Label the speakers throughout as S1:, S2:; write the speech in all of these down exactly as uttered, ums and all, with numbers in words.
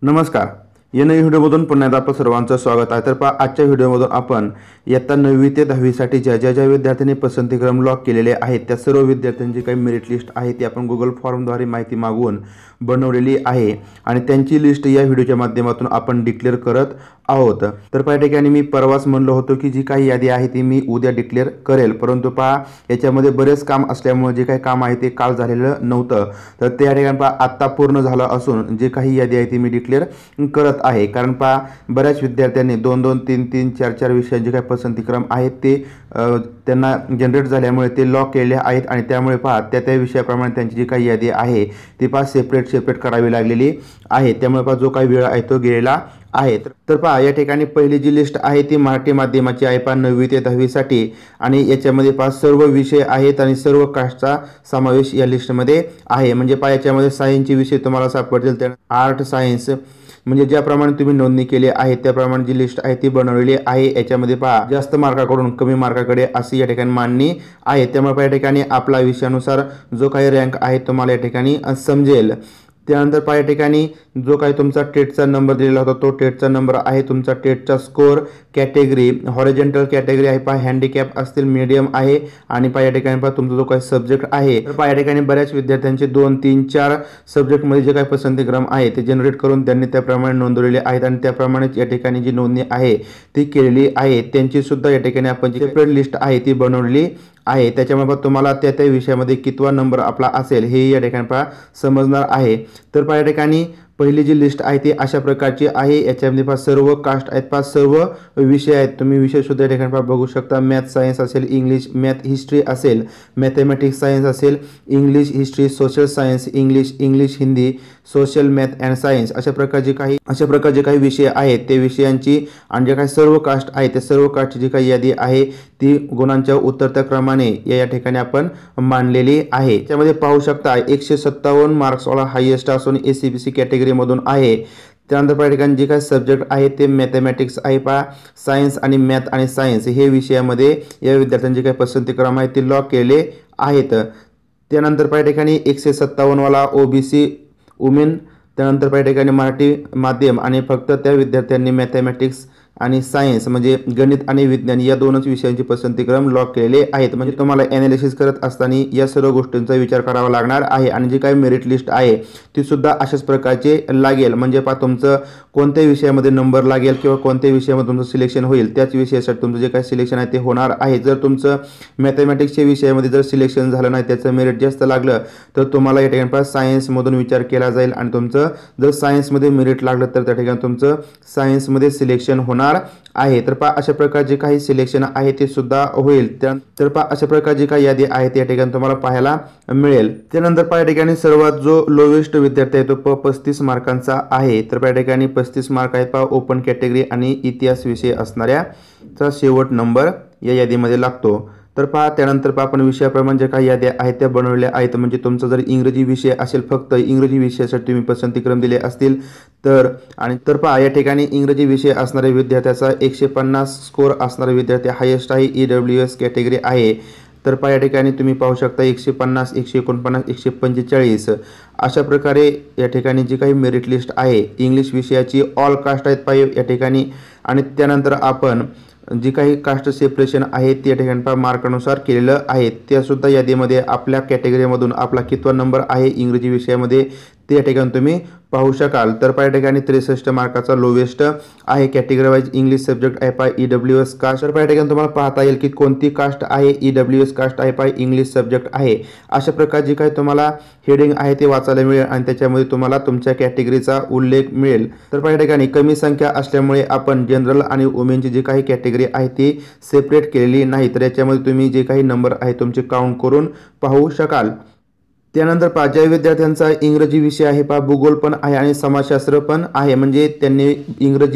S1: नमस्कार. या नवीन व्हिडिओमधून पुन्हा एकदा आपलं सर्वांचं स्वागत आहे. तर पहा, आजच्या व्हिडिओमधून आपण इयत्ता नववी ते दहावी साठी ज्या ज्या ज्या विद्यार्थ्यांनी पसंतीक्रम लॉक केलेले आहेत त्या सर्व विद्यार्थ्यांची काही मेरिट लिस्ट आहे ती आपण गुगल फॉर्मद्वारे माहिती मागवून बनवलेली आहे आणि त्यांची लिस्ट या व्हिडिओच्या माध्यमातून आपण डिक्लेअर करत आहोत. तर पहा, ठिकाणी मी परवाच म्हणलो होतो की जी काही यादी आहे ती मी उद्या डिक्लेअर करेल, परंतु पहा याच्यामध्ये बरेच काम असल्यामुळे जे काही काम आहे ते काल झालेलं नव्हतं. तर त्या ठिकाणी पहा आत्ता पूर्ण झालं असून जे काही यादी आहे ती मी डिक्लेअर करत आहे. कारण पहा बऱ्याच विद्यार्थ्यांनी दोन दोन तीन तीन चार चार विषयांचे काही पसंतीक्रम आहेत ते त्यांना जनरेट झाल्यामुळे ते लॉक केलेले आहेत आणि त्यामुळे पहा त्या त्या विषयाप्रमाणे त्यांची जी काही यादी आहे ती पहा सेपरेट सेपरेट करावी लागलेली आहे. त्यामुळे पहा जो काही वेळ आहे तो गेलेला आहे. तर पहा या ठिकाणी पहिली जी लिस्ट आहे ती मराठी माध्यमाची आहे पहा नववी ते दहावी साठी आणि याच्यामध्ये पहा सर्व विषय आहेत आणि सर्व कास्टचा समावेश या लिस्टमध्ये आहे. म्हणजे पहा याच्यामध्ये सायन्सचे विषय तुम्हाला सापडतील, त्या आर्ट सायन्स म्हणजे ज्याप्रमाणे तुम्ही नोंदणी केली आहे त्याप्रमाणे जी लिस्ट आहे ती बनवलेली आहे. याच्यामध्ये पहा जास्त मार्काकडून कमी मार्काकडे अशी या ठिकाणी मांडणी आहे. त्यामुळे या ठिकाणी आपला विषयानुसार जो काही रँक आहे तुम्हाला या ठिकाणी समजेल. त्यानंतर पहा या ठिकाणी जो काही तुमचा टेटचा नंबर दिलेला होता तो टेटचा नंबर आहे, तुमचा टेटचा स्कोर, कॅटेगरी हॉरिझॉन्टल कॅटेगरी आहे पहा, हँडिकॅप असतील मीडियम आहे आणि पहा या ठिकाणी पहा तुमचा जो काही सब्जेक्ट आहे. तर पहा या ठिकाणी बऱ्याच विद्यार्थ्यांचे दोन तीन चार सब्जेक्टमध्ये जे काही पसंतीक्रम आहे ते जनरेट करून त्यांनी त्याप्रमाणे नोंदवलेले आहेत आणि त्याप्रमाणेच या ठिकाणी जी नोंदणी आहे ती केलेली आहे. त्यांची सुद्धा या ठिकाणी आपण जी सेपरेट लिस्ट आहे ती बनवलेली आहे. त्याच्यामुळे तुम्हाला त्या त्या विषयामध्ये कितवा नंबर आपला असेल हे या ठिकाणी पहा समजणार आहे. तर पहा या ठिकाणी पहिली जी लिस्ट आहे ती अशा प्रकारची आहे. याच्यामध्ये पहा सर्व कास्ट आहेत पहा, सर्व विषय आहेत. तुम्ही विषय सुद्धा या ठिकाणी पहा बघू शकता. मॅथ सायन्स असेल, इंग्लिश मॅथ हिस्ट्री असेल, मॅथमॅटिक्स सायन्स असेल, English history, social science, English English Hindi, social math and science अशा प्रकारचे काही अशा प्रकारचे काही विषय आहेत. ते विषयांची आणि जे काही सर्व कास्ट आहे त्या सर्व कास्टची जी काही यादी आहे ती गुणांच्या उतरत्या क्रमाने या या ठिकाणी आपण मांडलेली आहे. त्यामध्ये पाहू शकता एकशे सत्तावन्न मार्क्सवाला हायेस्ट असून ए सी बी सी कॅटेगरीमधून आहे. त्यानंतर पहा ठिकाणी जे काही सब्जेक्ट आहे ते मॅथमॅटिक्स आहे पहा, सायन्स आणि मॅथ आणि सायन्स हे विषयामध्ये या विद्यार्थ्यांचे काही पसंतीक्रम आहे ते लॉक केले आहेत. त्यानंतर पहा ठिकाणी एकशे सत्तावन्नवाला ओ बी सी वुमेन, त्यानंतर पहा ठिकाणी मराठी माध्यम आणि फक्त त्या विद्यार्थ्यांनी मॅथमॅटिक्स आणि सायन्स म्हणजे गणित आणि विज्ञान या दोनच विषयांचे पसंतीक्रम लॉक केलेले आहेत. म्हणजे तुम्हाला ॲनालिसिस करत असताना या सर्व गोष्टींचा विचार करावा लागणार आहे आणि जी काही मेरिट लिस्ट आहे ती सुद्धा अशाच प्रकारचे लागेल. म्हणजे पहा तुमचं कोणत्या विषयामध्ये नंबर लागेल किंवा कोणत्या विषयामध्ये तुमचं सिलेक्शन होईल त्याच विषयासाठी तुमचं जे काही सिलेक्शन आहे ते होणार आहे. जर तुमचं मॅथमॅटिक्सच्या विषयामध्ये जर सिलेक्शन झालं नाही, त्याचं मेरिट जास्त लागलं तर तुम्हाला या ठिकाणी पहा सायन्समधून विचार केला जाईल आणि तुमचं जर सायन्समध्ये मेरिट लागलं तर त्या ठिकाणी तुमचं सायन्समध्ये सिलेक्शन होणार आहे. तर पहा अशा प्रकारचे काही सिलेक्शन आहे ते सुद्धा होईल. तर पहा अशा प्रकारची काही यादी आहे त्या ठिकाणी तुम्हाला पाहायला मिळेल. त्यानंतर पहा या ठिकाणी सर्वात जो लोवेस्ट विद्यार्थी आहे तो प पस्तीस मार्कांचा आहे. तर पहा या ठिकाणी पस्तीस मार्क आहेत पहा ओपन कॅटेगरी आणि इतिहास विषय असणाऱ्याचा शेवट नंबर या यादीमध्ये लागतो. तर पहा त्यानंतर पहा आपण विषयाप्रमाणे ज्या काही याद्या आहेत त्या बनवलेल्या आहेत. म्हणजे तुमचा जर इंग्रजी विषय असेल फक्त इंग्रजी विषयासाठी तुम्ही पसंतीक्रम दिले असतील तर आणि तर पहा या ठिकाणी इंग्रजी विषय असणाऱ्या विद्यार्थ्याचा एकशे पन्नास स्कोर असणारा विद्यार्थी हायेस्ट आहे, ई डब्ल्यू एस कॅटेगरी आहे. तर पहा या ठिकाणी तुम्ही पाहू शकता एकशे पन्नास, एकशे एकोणपन्नास, एकशे पंचेचाळीस अशा प्रकारे या ठिकाणी जी काही मेरिट लिस्ट आहे इंग्लिश विषयाची ऑल कास्ट आहेत पहा या ठिकाणी. आणि त्यानंतर आपण जी काही कास्ट सेपरेशन आहे ते या ठिकाणी पहा मार्कानुसार केलेलं आहे. त्यासुद्धा यादीमध्ये आपल्या कॅटेगरीमधून आपला कितवा नंबर आहे इंग्रजी विषयामध्ये ते या ठिकाणी तुम्ही पाहू शकाल. तर पहा या ठिकाणी त्रेसष्ट मार्काचा लोवेस्ट आहे. कॅटेगरी वाईज इंग्लिश सब्जेक्ट आहे पहा ई डब्ल्यू एस कास्ट. तर पहा या ठिकाणी तुम्हाला पाहता येईल की कोणती कास्ट आहे, ई डब्ल्यू एस कास्ट आहे पहा इंग्लिश सब्जेक्ट आहे. अशा प्रकारे जे काही तुम्हाला हेडिंग आहे ते वाचायला मिळेल आणि त्याच्यामध्ये तुम्हाला तुमच्या कॅटेगरीचा उल्लेख मिळेल. तर पहा या ठिकाणी कमी संख्या असल्यामुळे आपण जनरल आणि वुमेनची जी काही कॅटेगरी आहे ती सेपरेट केलेली नाही. तर याच्यामध्ये तुम्ही जे काही नंबर आहे तुमचे काउंट करून पाहू शकाल. त्यानंतर पहा ज्या विद्यार्थ्यांचा इंग्रजी विषय आहे पहा भूगोल पण आहे आणि समाजशास्त्र पण आहे, म्हणजे त्यांनी इंग्रजी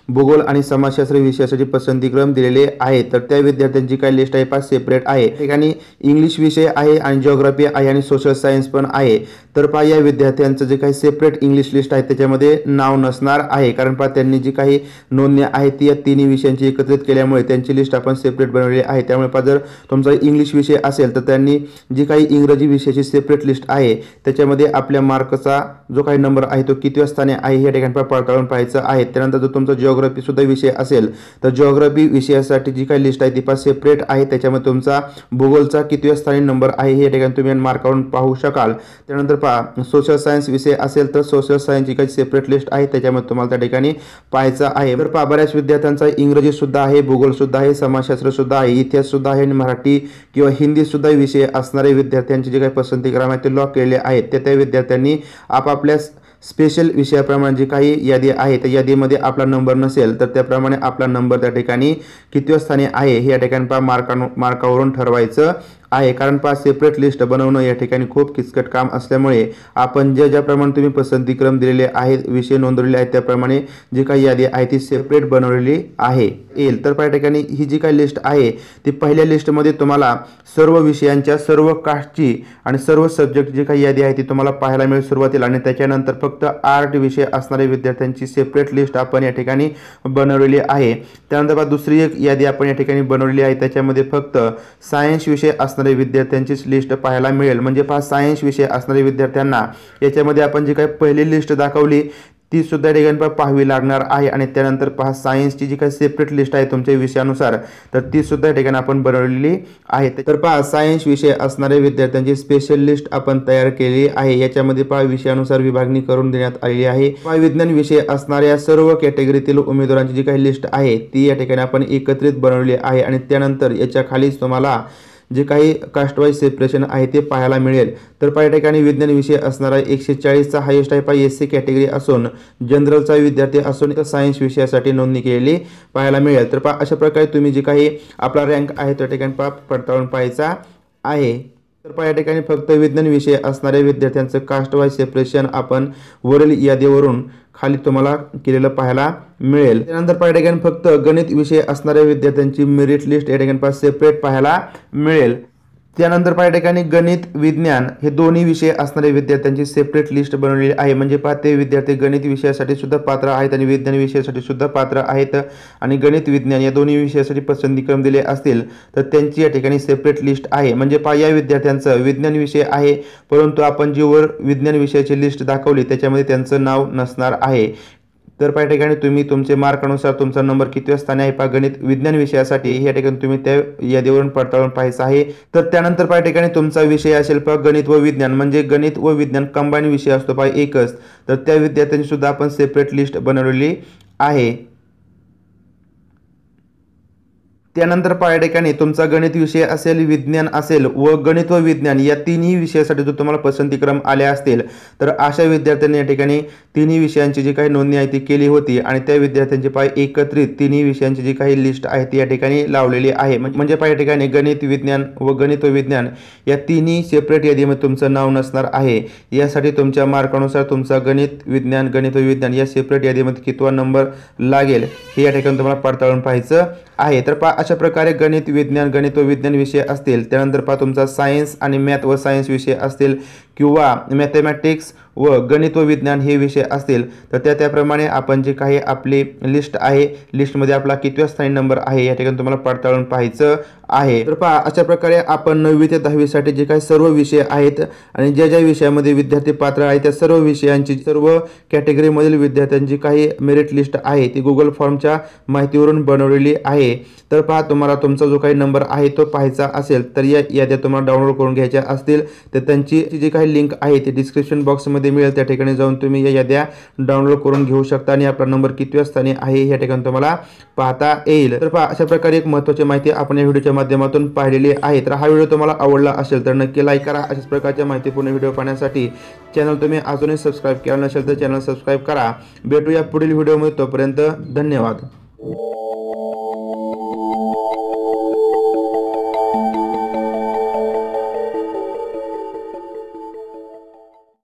S1: भूगोल आणि समाजशास्त्र विषयासाठी पसंतीक्रम दिलेले आहे, तर त्या विद्यार्थ्यांची काय लिस्ट आहे पहा सेपरेट आहे. ठिकाणी इंग्लिश विषय आहे आणि जिओग्राफी आहे आणि सोशल सायन्स पण आहे. तर पहा या विद्यार्थ्यांचं जे काही सेपरेट इंग्लिश लिस्ट आहे त्याच्यामध्ये नाव नसणार आहे, कारण पहा त्यांनी जी काही नोंदणी आहे ती या तिन्ही विषयांची एकत्रित केल्यामुळे त्यांची लिस्ट आपण सेपरेट बनवलेली आहे. त्यामुळे पहा जर तुमचा इंग्लिश विषय असेल तर त्यांनी जी काही इंग्रजी विषयाची सेपरेट लिस्ट आहे त्याच्यामध्ये आपल्या मार्कचा जो काही नंबर आहे तो कितव्या स्थानी आहे या ठिकाणी पडताळून पाहायचं आहे. त्यानंतर जर तुमचा जिओग्राफी सुद्धा विषय असेल तर जिओग्राफी विषयासाठी जी काही लिस्ट आहे ती पहा सेपरेट आहे. त्याच्यामध्ये तुमचा भूगोलचा कितव्या स्थानी नंबर आहे हे ठिकाणी तुम्ही मार्कावरून पाहू शकाल. त्यानंतर पहा सोशल सायन्स विषय असेल तर सोशल सायन्सची काही सेपरेट लिस्ट आहे त्याच्यामध्ये तुम्हाला त्या ठिकाणी पाहायचं आहे. तर पहा बऱ्याच विद्यार्थ्यांचा इंग्रजी सुद्धा आहे, भूगोल सुद्धा आहे, समाजशास्त्र सुद्धा आहे, इतिहास सुद्धा आहे आणि मराठी किंवा हिंदी सुद्धा विषय असणारे विद्यार्थ्यांची जे काही पसंतीक्रम आहे ते लॉक केलेले आहेत. त्या त्या विद्यार्थ्यांनी आपापल्या स्पेशल विषयाप्रमाणे जी काही यादी आहे त्या यादीमध्ये आपला नंबर नसेल तर त्याप्रमाणे आपला नंबर त्या ठिकाणी कितव्या स्थानी आहे हे या ठिकाणी पहा मार्का मार्कावरून ठरवायचं आहे. कारण पहा सेपरेट लिस्ट बनवणं या ठिकाणी खूप किचकट काम असल्यामुळे आपण जे ज्याप्रमाणे तुम्ही पसंतीक्रम दिलेले आहेत विषय नोंदवलेले आहेत त्याप्रमाणे जी काही यादी आहे ती सेपरेट बनवलेली आहे येईल. तर पहा ठिकाणी ही जी काही लिस्ट आहे ती पहिल्या लिस्टमध्ये तुम्हाला सर्व विषयांच्या सर्व कास्टची आणि सर्व सब्जेक्ट जी काही यादी आहे ती तुम्हाला पाहायला मिळेल सुरुवातीला, आणि त्याच्यानंतर फक्त आर्ट विषय असणाऱ्या विद्यार्थ्यांची सेपरेट लिस्ट आपण या ठिकाणी बनवलेली आहे. त्यानंतर पहा दुसरी एक यादी आपण या ठिकाणी बनवलेली आहे त्याच्यामध्ये फक्त सायन्स विषय असणारे विद्यार्थ्यांचीच लिस्ट पाहायला मिळेल. म्हणजे पहा सायन्स विषय असणारे विद्यार्थ्यांना याच्यामध्ये आपण जी काही पहिली लिस्ट दाखवली ती सुद्धा ठिकाणी पाहावी लागणार आहे. आणि त्यानंतर पहा सायन्सची जी काही सेपरेट लिस्ट आहे तुमच्या विषयानुसार तर ती सुद्धा ठिकाणी आपण बनवलेली आहे. तर पहा सायन्स विषय असणाऱ्या विद्यार्थ्यांची स्पेशल लिस्ट आपण तयार केली आहे. याच्यामध्ये पहा विषयानुसार विभागणी करून देण्यात आलेली आहे. पहा विज्ञान विषय असणाऱ्या सर्व कॅटेगरीतील उमेदवारांची जी काही लिस्ट आहे ती या ठिकाणी आपण एकत्रित बनवली आहे. आणि त्यानंतर याच्या खालीच तुम्हाला जे काही कास्ट वाईज सेपरेशन आहे ते पाहायला मिळेल. तर पहा या ठिकाणी विज्ञान विषय असणारा एकशे चाळीसचा हायेस्ट आहे पहा एस सी कॅटेगरी असून जनरलचा विद्यार्थी असून तर सायन्स विषयासाठी नोंदणी केलेली पाहायला मिळेल. तर पहा अशा प्रकारे तुम्ही जी काही आपला रँक आहे त्या ठिकाणी पहा पडताळून पाहायचा आहे. तर पहा या ठिकाणी फक्त विज्ञान विषय असणाऱ्या विद्यार्थ्यांचं कास्ट वाईज सेपरेशन आपण वरील यादीवरून खाली तुम्हाला केलेलं पाहायला मिळेल. त्यानंतर पहा या ठिकाणी फक्त गणित विषय असणाऱ्या विद्यार्थ्यांची मेरिट लिस्ट या ठिकाणी पहा सेपरेट पाहायला मिळेल. त्यानंतर पहा या ठिकाणी गणित विज्ञान हे दोन्ही विषय असणारे विद्यार्थ्यांची सेपरेट लिस्ट बनवलेली आहे. म्हणजे पहा ते विद्यार्थी गणित विषयासाठी सुद्धा पात्र आहेत आणि विज्ञान विषयासाठी सुद्धा पात्र आहेत आणि गणित विज्ञान या दोन्ही विषयासाठी पसंतीक्रम दिले असतील तर त्यांची या ठिकाणी सेपरेट लिस्ट आहे. म्हणजे पहा या विद्यार्थ्यांचं विज्ञान विषय आहे परंतु आपण जी वर विज्ञान विषयाची लिस्ट दाखवली त्याच्यामध्ये त्यांचं नाव नसणार आहे. तर पहा ठिकाणी तुम्ही तुमचे मार्कानुसार तुमचा नंबर कितव्या स्थानी आहे पहा गणित विज्ञान विषयासाठी या ठिकाणी तुम्ही त्या यादीवरून पडताळून पाहायचं आहे. तर त्यानंतर पहा ठिकाणी तुमचा विषय असेल पहा गणित व विज्ञान म्हणजे गणित व विज्ञान कंबाईन विषय असतो पहा एकच, तर त्या विद्यार्थ्यांची सुद्धा आपण सेपरेट लिस्ट बनवलेली आहे. त्यानंतर पहा या ठिकाणी तुमचा गणित विषय असेल विज्ञान असेल व गणित व विज्ञान या तिन्ही विषयासाठी जर तुम्हाला पसंतीक्रम आले असतील तर अशा विद्यार्थ्यांनी या ठिकाणी तिन्ही विषयांची जी काही नोंदणी आहे ती केली होती आणि त्या विद्यार्थ्यांची पहा एकत्रित तिन्ही विषयांची जी काही लिस्ट आहे ती या ठिकाणी लावलेली आहे. म्हणजे पहा या ठिकाणी गणित विज्ञान व गणित व विज्ञान या तिन्ही सेपरेट यादीमध्ये तुमचं नाव नसणार आहे. यासाठी तुमच्या मार्कानुसार तुमचा गणित विज्ञान गणित व विज्ञान या सेपरेट यादीमध्ये कितवा नंबर लागेल हे या ठिकाणी तुम्हाला पडताळून पाहायचं आहे. तर पहा अशा प्रकारे गणित विज्ञान गणित व विज्ञान विषय असतील, त्यानंतर पहा तुमचा सायन्स आणि मॅथ व सायन्स विषय असतील किंवा मॅथमॅटिक्स व गणित व विज्ञान हे विषय असतील तर त्या त्याप्रमाणे आपण जे काही आपली लिस्ट आहे लिस्टमध्ये आपला कितव्या स्थानी नंबर आहे या ठिकाणी तुम्हाला पडताळून पाहायचं आहे. तर पहा अशा प्रकारे आपण नववी ते दहावीसाठी जे काही सर्व विषय आहेत आणि ज्या ज्या विषयामध्ये विद्यार्थी पात्र आहेत त्या सर्व विषयांची सर्व कॅटेगरीमधील विद्यार्थ्यांची काही मेरिट लिस्ट आहे ती गुगल फॉर्मच्या माहितीवरून बनवलेली आहे. तर पहा तुम्हाला तुमचा जो काही नंबर आहे तो पाहायचा असेल तर या याद्या तुम्हाला डाउनलोड करून घ्यायच्या असतील तर त्यांची जी काही लिंक आहे ती डिस्क्रिप्शन बॉक्समध्ये मिळेल. त्या ठिकाणी जाऊन तुम्ही या याद्या डाउनलोड करून घेऊ शकता आणि आपला नंबर कितव्या स्थानी आहे या ठिकाणी तुम्हाला पाहता येईल. तर पहा अशा प्रकारे एक महत्त्वाची माहिती आपण या व्हिडिओच्या माध्यमातून पाहिलेली आहे. तर हा व्हिडिओ तुम्हाला आवडला असेल तर नक्की लाईक करा. अशाच प्रकारच्या माहितीपूर्ण व्हिडिओ पाहण्यासाठी चॅनल तुम्ही अजूनही सबस्क्राईब केला नसेल तर चॅनल सबस्क्राईब करा. भेटूया पुढील व्हिडिओमध्ये, तोपर्यंत धन्यवाद.